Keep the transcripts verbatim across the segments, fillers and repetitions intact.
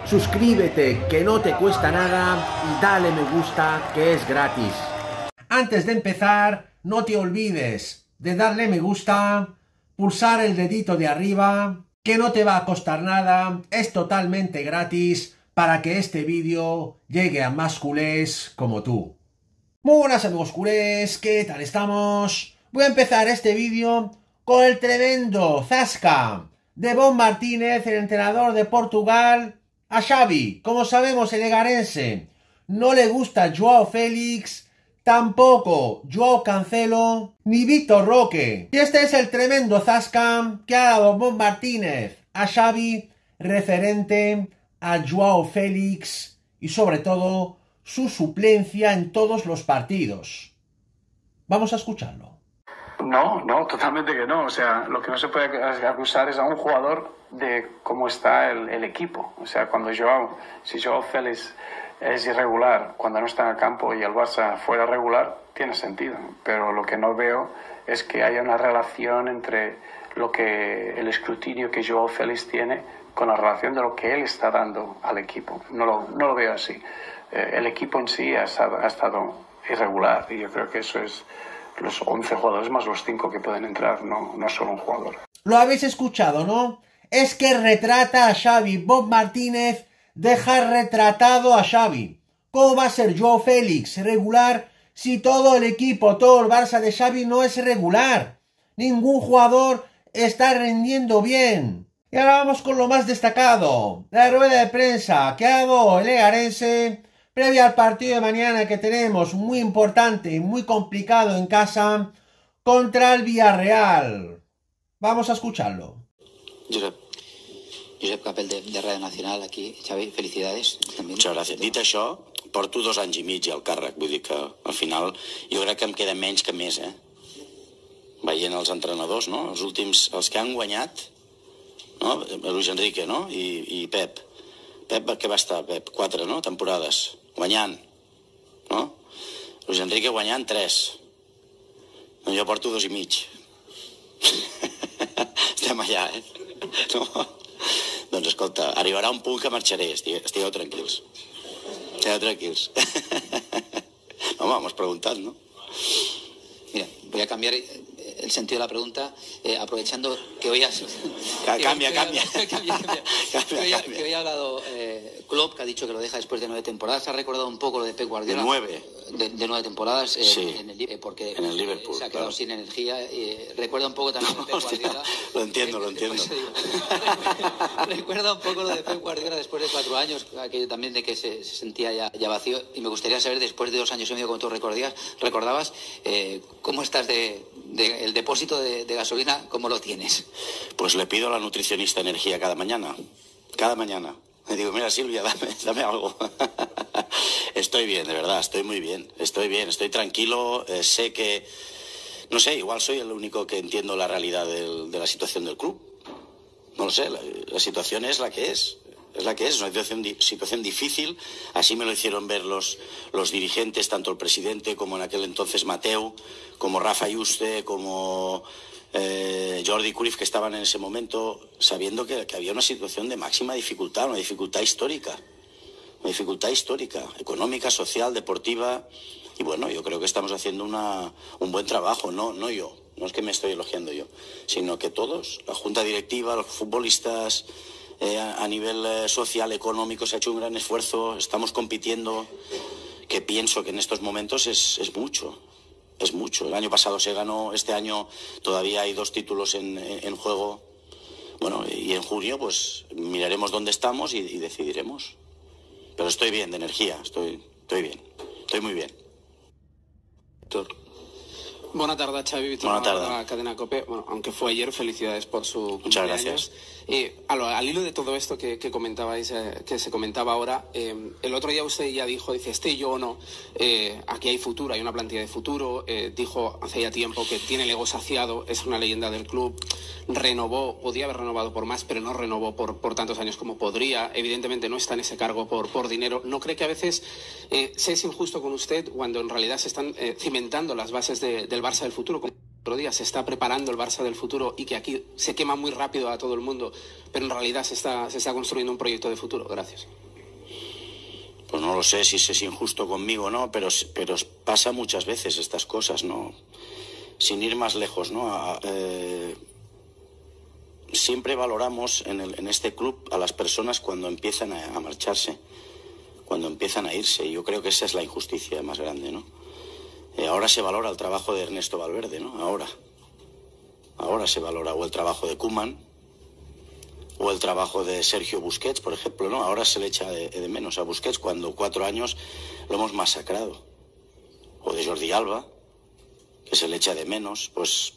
suscríbete, que no te cuesta nada, y dale me gusta, que es gratis. Antes de empezar, no te olvides de darle me gusta, pulsar el dedito de arriba, que no te va a costar nada, es totalmente gratis para que este vídeo llegue a más culés como tú. Muy buenas amigos culés, ¿qué tal estamos? Voy a empezar este vídeo con el tremendo zasca de Bob Martínez, el entrenador de Portugal, a Xavi. Como sabemos, el egarense no le gusta Joao Félix, tampoco Joao Cancelo, ni Vitor Roque. Y este es el tremendo zasca que ha dado Bob Martínez a Xavi referente a Joao Félix y sobre todo su suplencia en todos los partidos. Vamos a escucharlo. No, no, totalmente que no. O sea, lo que no se puede acusar es a un jugador de cómo está el, el equipo. O sea, cuando Joao, si Joao Félix es irregular, cuando no está en el campo y el Barça fuera regular, tiene sentido. Pero lo que no veo es que haya una relación entre lo que el escrutinio que Joao Félix tiene con la relación de lo que él está dando al equipo. No lo, no lo veo así. Eh, el equipo en sí ha, ha estado irregular y yo creo que eso es los once jugadores más los cinco que pueden entrar, no, no solo un jugador. Lo habéis escuchado, ¿no? Es que retrata a Xavi. Bob Martínez deja retratado a Xavi. ¿Cómo va a ser Joao Félix regular si todo el equipo, todo el Barça de Xavi no es regular? Ningún jugador está rindiendo bien. Y ahora vamos con lo más destacado. La rueda de prensa que ha dado el egarense previa al partido de mañana que tenemos muy importante y muy complicado en casa contra el Villarreal. Vamos a escucharlo. Josep, Josep Capel de, de Radio Nacional aquí. Xavi, felicidades. També. Muchas gracias. Dit això, porto dos anys i mig al càrrec, vull dir que al final jo crec que em queda menys que més, eh? Veient els entrenadors, no? Els últims, els que han guanyat, no? Luis Enrique, no? I, i Pep. Pep, què va estar, Pep? Quatre, no? Temporades. Guanyant, no? Luis Enrique guanyant tres. No, jo porto dos i mig. Estem allà, eh? No? Doncs escolta, arribarà un punt que marxaré, estigueu, estigueu tranquils. Estigueu tranquils. Home, m'has preguntat, ¿no? Mira, voy a cambiar el sentido de la pregunta, eh, aprovechando que hoy has... Cambia, cambia. Que hoy ha hablado eh, Klopp, que ha dicho que lo deja después de nueve temporadas. ¿Ha recordado un poco lo de Pep Guardiola? De nueve. De, de nueve temporadas eh, sí. en el, eh, porque en el Liverpool, se ha quedado claro. sin energía. Eh, recuerda un poco también no, a Pep Guardiola. Lo entiendo, eh, lo entiendo. Digo, recuerda un poco lo de Pep Guardiola después de cuatro años, aquello también de que se, se sentía ya, ya vacío. Y me gustaría saber, después de dos años y medio, como tú recordías, recordabas, eh, ¿cómo estás de, de el depósito de, de gasolina, cómo lo tienes? Pues le pido a la nutricionista energía cada mañana. Cada mañana. Le digo, mira Silvia, dame, dame algo. Estoy bien, de verdad, estoy muy bien. Estoy bien, estoy tranquilo. Eh, sé que, no sé, igual soy el único que entiendo la realidad del, de la situación del club. No lo sé, la, la situación es la que es. Es la que es, es una situación, situación difícil. Así me lo hicieron ver los, los dirigentes, tanto el presidente como en aquel entonces Mateu, como Rafa Yuste, como eh, Jordi Cruyff, que estaban en ese momento, sabiendo que, que había una situación de máxima dificultad, una dificultad histórica. Una dificultad histórica, económica, social, deportiva. Y bueno, yo creo que estamos haciendo una, un buen trabajo, no, no yo, no es que me estoy elogiando yo, sino que todos, la junta directiva, los futbolistas... Eh, a, a nivel eh, social, económico, se ha hecho un gran esfuerzo, estamos compitiendo, que pienso que en estos momentos es, es mucho, es mucho. El año pasado se ganó, este año todavía hay dos títulos en, en, en juego. Bueno, y en junio pues miraremos dónde estamos y, y decidiremos. Pero estoy bien de energía, estoy, estoy bien, estoy muy bien. Víctor. Buena tarde, Xavi. Víctor, Buena tarde. La cadena COPE. Bueno, aunque fue ayer, felicidades por su Muchas cumpleaños. gracias. Y al, al hilo de todo esto que, que comentabais, eh, que se comentaba ahora, eh, el otro día usted ya dijo, dice, esté yo o no, eh, aquí hay futuro, hay una plantilla de futuro. Eh, dijo hace ya tiempo que tiene el ego saciado, es una leyenda del club. Renovó, podía haber renovado por más, pero no renovó por, por tantos años como podría. Evidentemente no está en ese cargo por, por dinero. ¿No cree que a veces eh, se es injusto con usted cuando en realidad se están eh, cimentando las bases de, del Barça del futuro? otro día, se está preparando el Barça del futuro y que aquí se quema muy rápido a todo el mundo, pero en realidad se está, se está construyendo un proyecto de futuro. Gracias. Pues no lo sé si es injusto conmigo o no, pero, pero pasa muchas veces estas cosas, ¿no? Sin ir más lejos, ¿no? A, eh, siempre valoramos en, el, en este club a las personas cuando empiezan a, a marcharse, cuando empiezan a irse. Y yo creo que esa es la injusticia más grande, ¿no? Eh, ahora se valora el trabajo de Ernesto Valverde, ¿no? Ahora. Ahora se valora o el trabajo de Koeman o el trabajo de Sergio Busquets, por ejemplo, ¿no? Ahora se le echa de, de menos a Busquets cuando cuatro años lo hemos masacrado. O de Jordi Alba, que se le echa de menos, pues,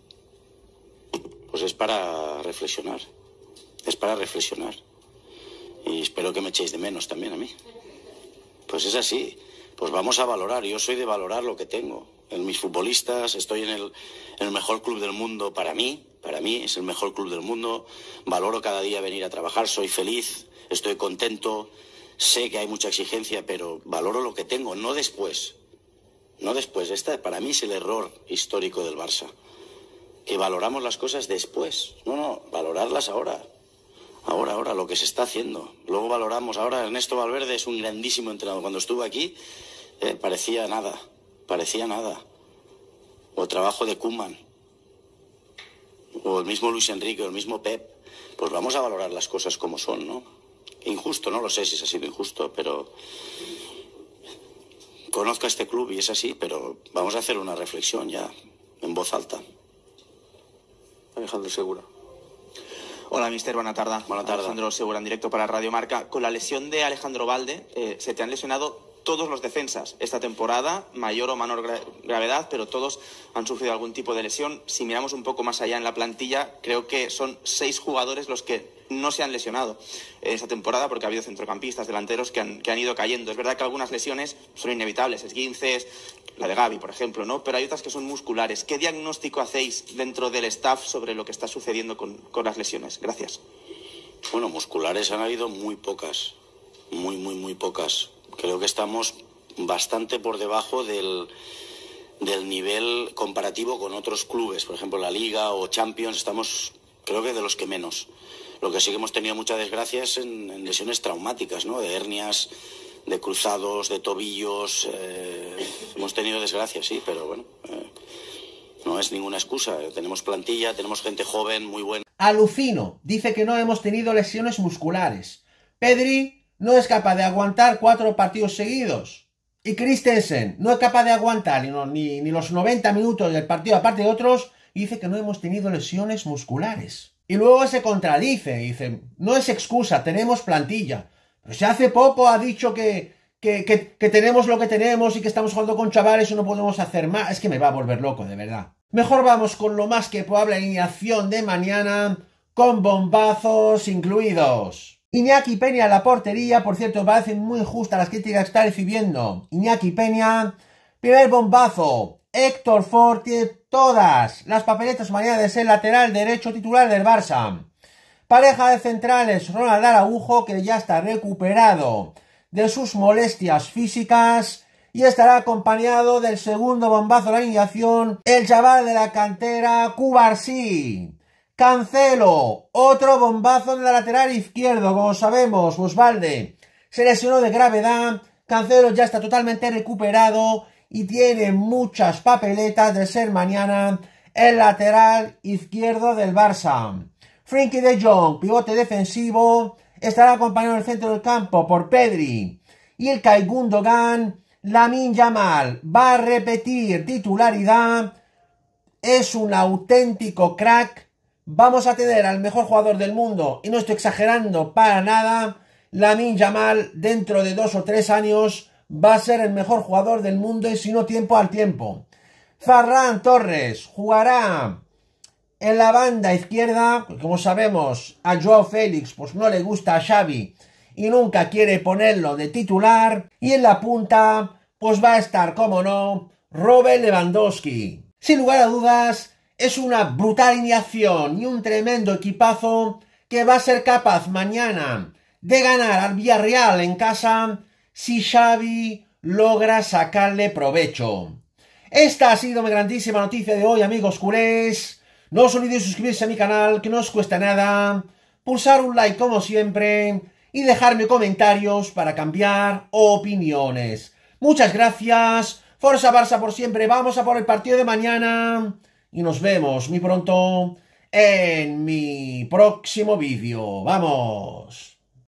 pues es para reflexionar. Es para reflexionar. Y espero que me echéis de menos también a mí. Pues es así. Pues vamos a valorar. Yo soy de valorar lo que tengo. En mis futbolistas, estoy en el, en el mejor club del mundo para mí. Para mí es el mejor club del mundo. Valoro cada día venir a trabajar. Soy feliz, estoy contento. Sé que hay mucha exigencia, pero valoro lo que tengo, no después. No después. Este para mí es el error histórico del Barça. Que valoramos las cosas después. No, no, valorarlas ahora. Ahora, ahora, lo que se está haciendo. Luego valoramos. Ahora Ernesto Valverde es un grandísimo entrenador. Cuando estuvo aquí eh, parecía nada. Parecía nada. O el trabajo de Koeman. O el mismo Luis Enrique, o el mismo Pep. Pues vamos a valorar las cosas como son, ¿no? Injusto, no lo sé si ha sido injusto, pero conozco a este club y es así, pero vamos a hacer una reflexión ya, en voz alta. Alejandro Segura. Hola, mister, buena tarde. Buena tarde. Alejandro Segura, en directo para Radio Marca. Con la lesión de Alejandro Balde, eh, se te han lesionado todos los defensas esta temporada, mayor o menor gra gravedad, pero todos han sufrido algún tipo de lesión. Si miramos un poco más allá en la plantilla, creo que son seis jugadores los que no se han lesionado esta temporada, porque ha habido centrocampistas, delanteros que han, que han ido cayendo. Es verdad que algunas lesiones son inevitables, esguinces, la de Gavi, por ejemplo, ¿no? Pero hay otras que son musculares. ¿Qué diagnóstico hacéis dentro del staff sobre lo que está sucediendo con, con las lesiones? Gracias. Bueno, musculares han habido muy pocas, muy, muy, muy pocas. Creo que estamos bastante por debajo del, del nivel comparativo con otros clubes, por ejemplo la Liga o Champions, estamos creo que de los que menos. Lo que sí que hemos tenido muchas desgracias en, en lesiones traumáticas, ¿no? De hernias, de cruzados, de tobillos, eh, hemos tenido desgracias, sí, pero bueno, eh, no es ninguna excusa. Tenemos plantilla, tenemos gente joven, muy buena. Alucino, dice que no hemos tenido lesiones musculares. Pedri no es capaz de aguantar cuatro partidos seguidos. Y Christensen no es capaz de aguantar ni, ni, ni los noventa minutos del partido aparte de otros, y dice que no hemos tenido lesiones musculares. Y luego se contradice, dice, no es excusa, tenemos plantilla. Pero si hace poco ha dicho que, que, que, que tenemos lo que tenemos y que estamos jugando con chavales y no podemos hacer más. Es que me va a volver loco, de verdad. Mejor vamos con lo más que probable alineación de mañana, con bombazos incluidos. Iñaki Peña en la portería, por cierto, me parecen muy justas las críticas que está recibiendo Iñaki Peña. Primer bombazo, Héctor Ford tiene todas las papeletas mañana de ser lateral derecho titular del Barça. Pareja de centrales, Ronald Araujo, que ya está recuperado de sus molestias físicas y estará acompañado del segundo bombazo de la alineación, el chaval de la cantera, Cubarsí. Cancelo, otro bombazo en la lateral izquierdo, como sabemos, Osvalde se lesionó de gravedad, Cancelo ya está totalmente recuperado y tiene muchas papeletas de ser mañana el lateral izquierdo del Barça. Frenkie de Jong, pivote defensivo, estará acompañado en el centro del campo por Pedri. Y el Ilkay Gundogan, Lamine Yamal va a repetir titularidad, es un auténtico crack. Vamos a tener al mejor jugador del mundo, y no estoy exagerando para nada. Lamine Yamal dentro de dos o tres años va a ser el mejor jugador del mundo, y si no, tiempo al tiempo. Ferran Torres jugará en la banda izquierda, como sabemos a Joao Félix pues no le gusta a Xavi y nunca quiere ponerlo de titular, y en la punta pues va a estar, como no, Robert Lewandowski. Sin lugar a dudas, es una brutal alineación y un tremendo equipazo que va a ser capaz mañana de ganar al Villarreal en casa si Xavi logra sacarle provecho. Esta ha sido mi grandísima noticia de hoy, amigos culés. No os olvidéis suscribirse a mi canal, que no os cuesta nada, pulsar un like como siempre y dejarme comentarios para cambiar opiniones. Muchas gracias, Forza Barça por siempre, vamos a por el partido de mañana y nos vemos muy pronto en mi próximo vídeo. ¡Vamos!